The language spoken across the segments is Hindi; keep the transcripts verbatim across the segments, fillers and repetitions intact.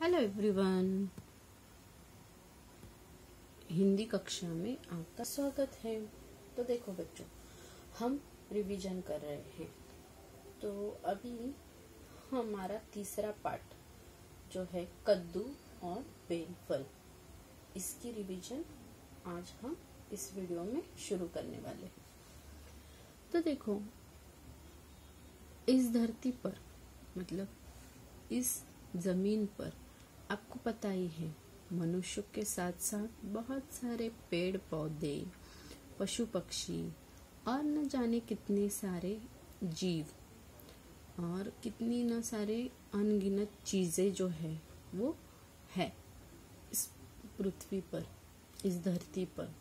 हेलो एवरीवन, हिंदी कक्षा में आपका स्वागत है। तो देखो बच्चों, हम रिवीजन कर रहे हैं। तो अभी हमारा तीसरा पार्ट जो है कद्दू और बेल फल, इसकी रिवीजन आज हम इस वीडियो में शुरू करने वाले हैं। तो देखो, इस धरती पर मतलब इस जमीन पर आपको पता ही है, मनुष्य के साथ साथ बहुत सारे पेड़ पौधे, पशु पक्षी और न जाने कितने सारे जीव और कितनी न सारे अनगिनत चीजें जो है वो है इस पृथ्वी पर, इस धरती पर।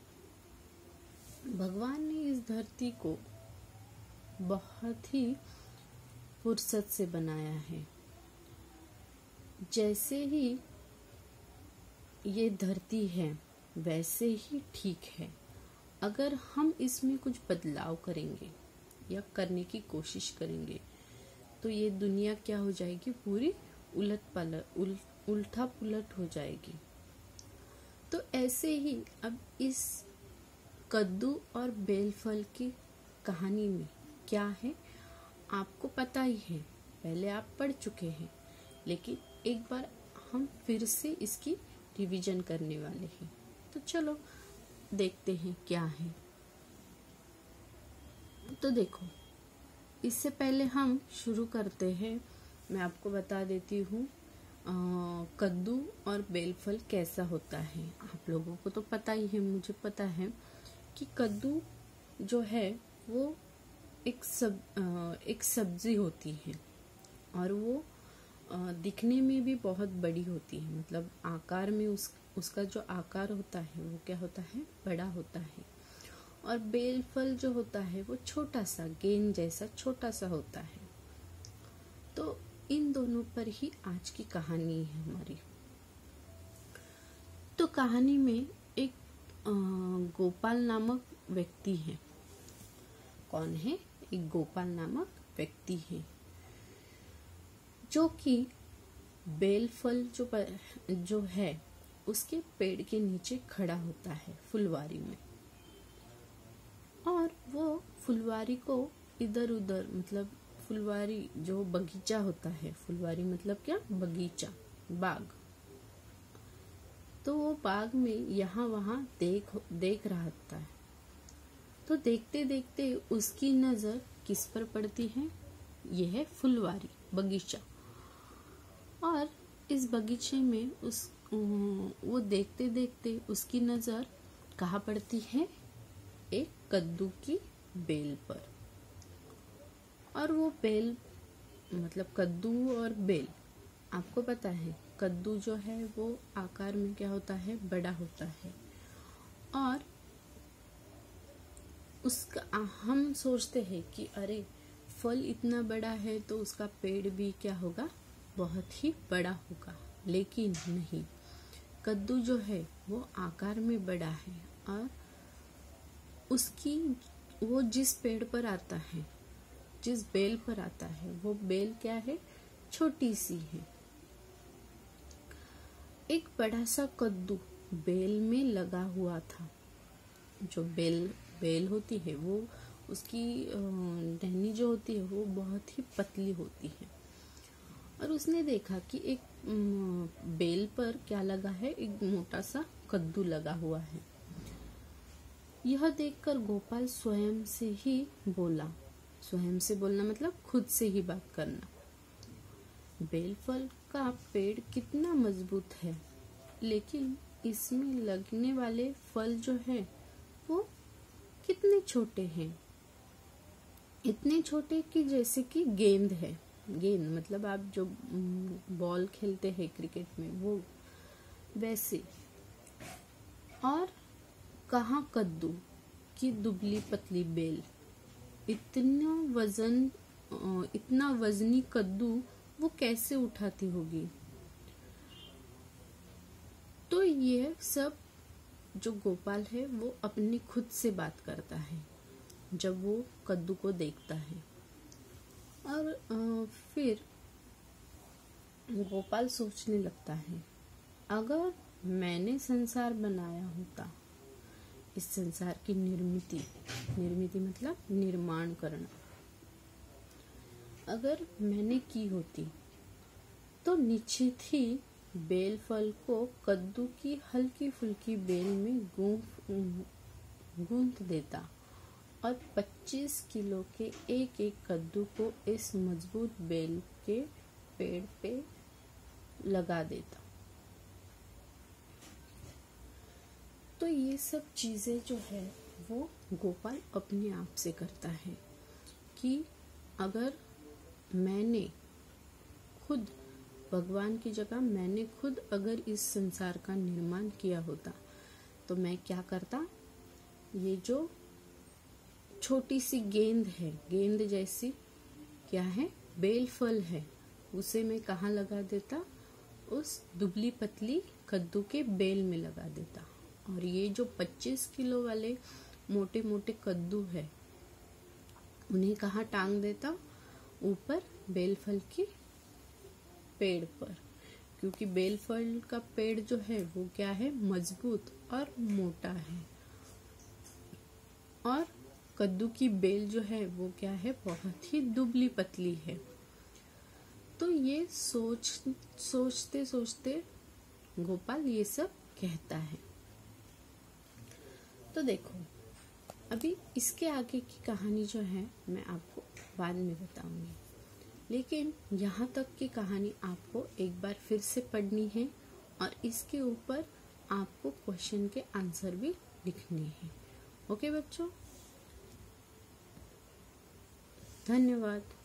भगवान ने इस धरती को बहुत ही फुर्सत से बनाया है। जैसे ही ये धरती है वैसे ही ठीक है। अगर हम इसमें कुछ बदलाव करेंगे या करने की कोशिश करेंगे तो ये दुनिया क्या हो जाएगी, पूरी उलट पलट उल, उल्टा पुलट हो जाएगी। तो ऐसे ही अब इस कद्दू और बेल फल की कहानी में क्या है आपको पता ही है, पहले आप पढ़ चुके हैं, लेकिन एक बार हम फिर से इसकी रिवीजन करने वाले हैं। तो चलो देखते हैं क्या है। तो देखो, इससे पहले हम शुरू करते हैं, मैं आपको बता देती हूँ कद्दू और बेल फल कैसा होता है। आप लोगों को तो पता ही है, मुझे पता है कि कद्दू जो है वो एक सब एक सब्जी होती है और वो दिखने में भी बहुत बड़ी होती है। मतलब आकार में उस उसका जो आकार होता है वो क्या होता है, बड़ा होता है। और बेल फल जो होता है वो छोटा सा, गेंद जैसा छोटा सा होता है। तो इन दोनों पर ही आज की कहानी है हमारी। तो कहानी में एक गोपाल नामक व्यक्ति है। कौन है? एक गोपाल नामक व्यक्ति है जो कि बेल फल जो जो है उसके पेड़ के नीचे खड़ा होता है फुलवारी में, और वो फुलवारी को इधर उधर, मतलब फुलवारी जो बगीचा होता है, फुलवारी मतलब क्या, बगीचा, बाग। तो वो बाग में यहाँ वहाँ देख देख रहा होता है। तो देखते देखते उसकी नजर किस पर पड़ती है? यह है फुलवारी, बगीचा। और इस बगीचे में उस वो देखते देखते उसकी नजर कहाँ पड़ती है? एक कद्दू की बेल पर। और वो बेल मतलब कद्दू और बेल, आपको पता है कद्दू जो है वो आकार में क्या होता है, बड़ा होता है। और उसका हम सोचते हैं कि अरे फल इतना बड़ा है तो उसका पेड़ भी क्या होगा, बहुत ही बड़ा होगा। लेकिन नहीं, कद्दू जो है वो आकार में बड़ा है और उसकी वो जिस पेड़ पर आता है, जिस बेल पर आता है, वो बेल क्या है, छोटी सी है। एक बड़ा सा कद्दू बेल में लगा हुआ था। जो बेल बेल होती है वो उसकी टहनी जो होती है वो बहुत ही पतली होती है। और उसने देखा कि एक बेल पर क्या लगा है, एक मोटा सा कद्दू लगा हुआ है। यह देखकर गोपाल स्वयं से ही बोला, स्वयं से बोलना मतलब खुद से ही बात करना, बेल फल का पेड़ कितना मजबूत है, लेकिन इसमें लगने वाले फल जो है वो कितने छोटे हैं, इतने छोटे कि जैसे कि गेंद है। गेंद मतलब आप जो बॉल खेलते हैं क्रिकेट में, वो वैसे। और कहाँ कद्दू की दुबली पतली बेल, इतना वजन इतना वजनी कद्दू वो कैसे उठाती होगी। तो ये सब जो गोपाल है वो अपने खुद से बात करता है जब वो कद्दू को देखता है। और फिर गोपाल सोचने लगता है, अगर मैंने संसार बनाया होता, इस संसार की निर्मिति निर्मिति मतलब निर्माण करना, अगर मैंने की होती तो निश्चित ही बेल फल को कद्दू की हल्की फुल्की बेल में गूंथ देता और पच्चीस किलो के एक एक कद्दू को इस मजबूत बेल के पेड़ पे लगा देता। तो ये सब चीजें जो है वो गोपाल अपने आप से करता है कि अगर मैंने खुद भगवान की जगह मैंने खुद अगर इस संसार का निर्माण किया होता तो मैं क्या करता, ये जो छोटी सी गेंद है, गेंद जैसी क्या है, बेल फल है, उसे मैं कहाँ लगा देता, उस दुबली पतली कद्दू के बेल में लगा देता। और ये जो पच्चीस किलो वाले मोटे मोटे कद्दू है उन्हें कहाँ टांग देता, ऊपर बेल फल के पेड़ पर, क्योंकि बेल फल का पेड़ जो है वो क्या है, मजबूत और मोटा है, और कद्दू की बेल जो है वो क्या है, बहुत ही दुबली पतली है। तो ये सोच सोचते सोचते गोपाल ये सब कहता है। तो देखो अभी इसके आगे की कहानी जो है मैं आपको बाद में बताऊंगी, लेकिन यहाँ तक की कहानी आपको एक बार फिर से पढ़नी है और इसके ऊपर आपको क्वेश्चन के आंसर भी लिखने हैं। ओके बच्चों, धन्यवाद।